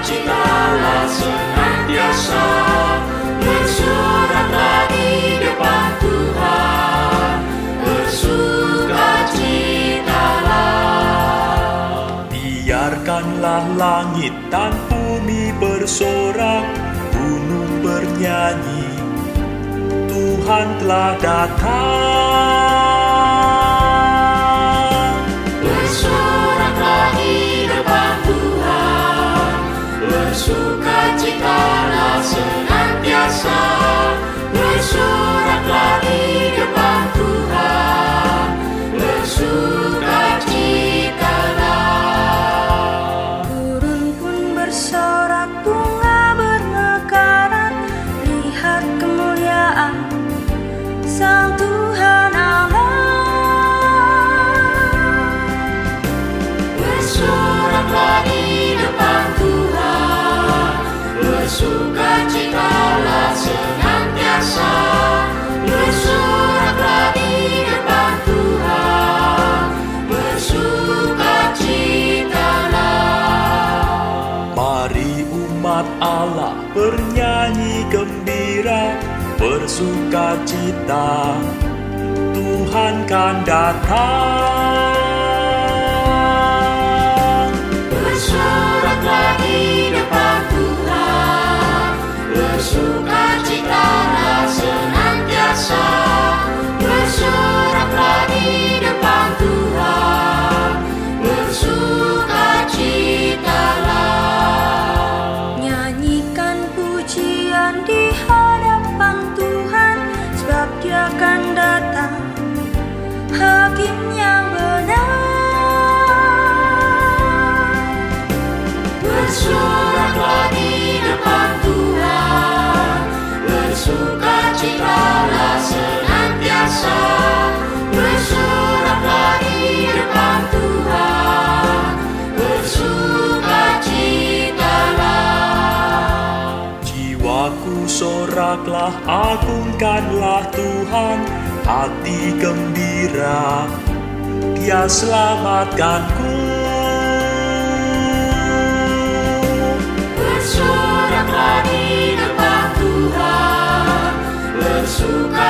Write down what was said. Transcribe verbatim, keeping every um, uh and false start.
bersukacitalah senantiasa, bersoraklah di depan Tuhan, bersukacitalah. Biarkanlah langit dan bumi bersorak, gunung bernyanyi, Tuhan telah datang. Bersoraklah di depan Tuhan, bersukacitalah senantiasa, bersoraklah di depan Tuhan, bersukacitalah. Gurun pun bersorak, bunga bermekaran, lihat kemuliaan Sang Tuhan Allah. Bersoraklah di depan Tuhan, bersukacitalah senantiasa, bersoraklah di depan Tuhan, bersukacitalah. Mari umat Allah bernyanyi gembira, bersukacita, Tuhan kan datang. Bersoraklah di depan Tuhan, bersukacitalah senantiasa, bersoraklah di depan Tuhan, bersukacitalah. Nyanyikan pujian di hadapan Tuhan, sebab Dia akan datang, Hakim yang benar. Bersoraklah di depan Tuhan, bersukacitalah senantiasa, bersoraklah di depan Tuhan, bersukacitalah. Jiwaku soraklah, agungkanlah Tuhan, hati gembira, Dia selamatkanku. Bersoraklah di depan Tuhan, bersukacitalah